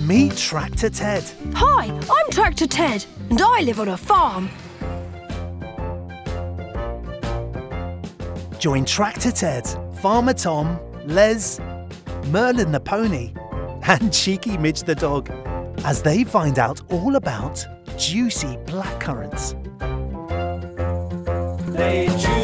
Meet Tractor Ted. Hi, I'm Tractor Ted, and I live on a farm. Join Tractor Ted, Farmer Tom, Les, Merlin the pony, and Cheeky Midge the dog as they find out all about juicy blackcurrants. They